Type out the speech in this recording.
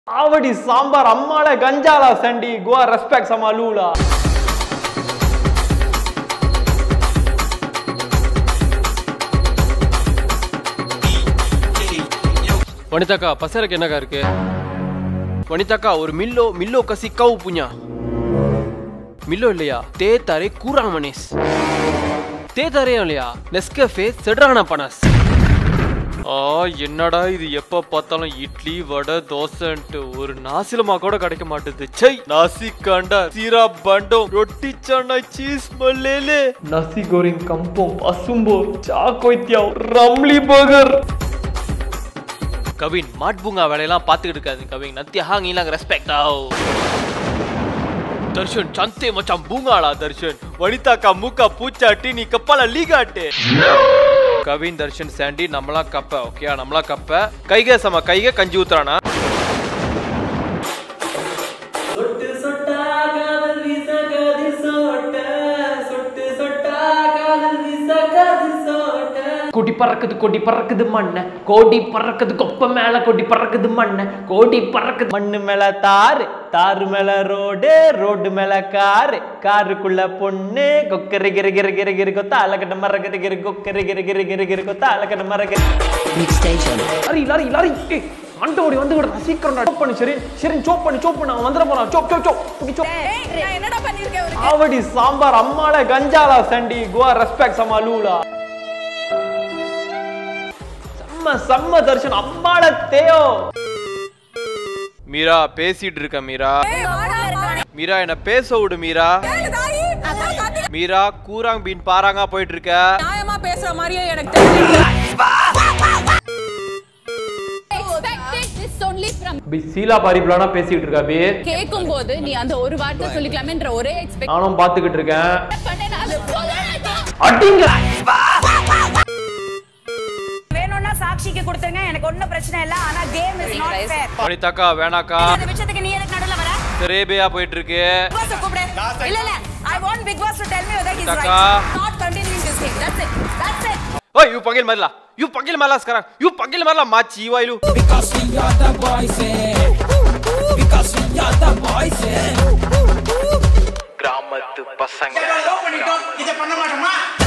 Avadi sambar ammala ganjala Sandy. Go respect sama lula. Wanitaka, pasal ke naga ke? Wanitaka, or millo kasi kau punya. Millo liya, te tare kurang manis. Te tare liya, Nescafe sederhana panas. என்னடா இது எப்ப பார்த்தாலும் இட்லி வடை தோசைன்ட்டு ஒரு நாசிலமா கூட கிடைக்க மாட்டேது. சை நாசி காண்டா சீரா பண்டம் ரொட்டி சன்னா சீஸ் மல்லேலே nasi goreng kampung pasumbo chakoitiao ramli burger. Kavin மாட்பூங்கா வேலையெல்லாம் பார்த்துக்கிட்டு இருக்காது கவின் நத்தியா ஹாங்கிலாம் ரெஸ்பெக்ட் ஆவ் தர்ஷன் சந்தே மச்சான் பூங்காளா தர்ஷன் வனிதா கா மூக்கா பூச்சாட்டி நீ கப்பால லீகாட்டே கவின் தர்ஷன் சாண்டி நம்மளா கப்ப ஓகே நம்மளா கப்ப கைக சம கைக கஞ்சி ஊத்துறானா சொட்டு சொட்டா காதல் வீசகாதி சோட்ட சொட்டு சொட்டா காதல் வீசகாதி சோட்ட கொடி பறக்குது மண்ண கோடி பறக்குது கொப்ப மேல கொடி பறக்குது மண்ண கோடி பறக்குது மண்ணு மேல தாரு மேல ரோடு மேல காருக்குள்ள பொண்ணு கொக்கரி கிரி கிரி கிரி கிரி கொத்த அலகட மரகரி கிரி கொக்கரி கிரி கிரி கிரி கிரி கொத்த அலகட மரகரி லாரி ஆண்டோடி வந்து விடுறா சீக்கிரம் சோப் பண்ணு சரி சோப் பண்ணு அவன் வந்துட போறான் சோப் என்னடா பண்ணிருக்கே அவடி சாம்பார் அம்மால கஞ்சாலா சண்டி கோ ரெஸ்பெக்ட் சமா லூலா சம்ம தர்ஷன் அம்மால தேயோ மீரா பேசிட்டு இருக்க மீரா என்ன பேச விடு மீரா கூராங் பீன் பாராங்கா போயிட்டு இருக்க நியாயமா பேசுற மாதிரியே எனக்கு தெரியல சீலா பாரிப்ளானா பேசிட்டு இருக்கா பே கேக்கும்போது நீ அந்த ஒரு வார்த்தை சொல்லிக்கலாமேன்ற ஒரே எக்ஸ்பெக்ட் நானும் பாத்துக்கிட்டு இருக்கேன் அடிங்க வேணும்னா சாக்ஷிக்கு கொடுத்துங்க எனக்கு ஒண்ணும் பிரச்சனை இல்ல ஆனா கேம் இஸ் நாட் ஃபேர் வனிதாக்கா வேணாக்கா இந்த விஷயத்துக்கு நீ எதுக்கு நடுவுல வர திரேபியா போயிட்டு இருக்கு பாஸ் கூப்பிடு இல்ல I want Big Boss to tell me whether he's Taka. right not continuing this game that's it ओए यू पंगिल मारला sekarang you पंगिल मारला machi wailu because we are the boys கிராமத்து பசங்க இத பண்ண மாட்டோமா